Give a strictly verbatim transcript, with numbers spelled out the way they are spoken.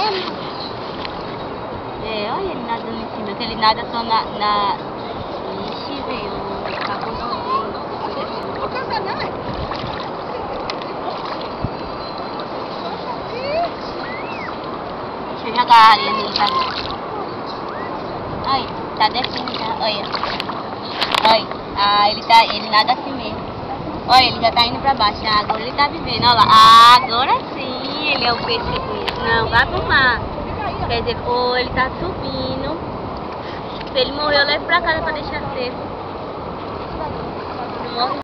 É, olha ele nadando em cima, que ele nada só na... na... Ixi, velho, acabou de Deixa eu jogar a areia nele pra ver. Olha, tá descendo já, olha. Olha, ah, ele, tá, ele nada assim mesmo. Olha, ele já tá indo pra baixo, ah, agora ele tá vivendo, olha lá. Ah, agora sim, ele é o peixe que conhece. Não, vai pro mar. Quer dizer, ou ele tá subindo. Se ele morreu, eu levo pra casa pra deixar seco. Não morre.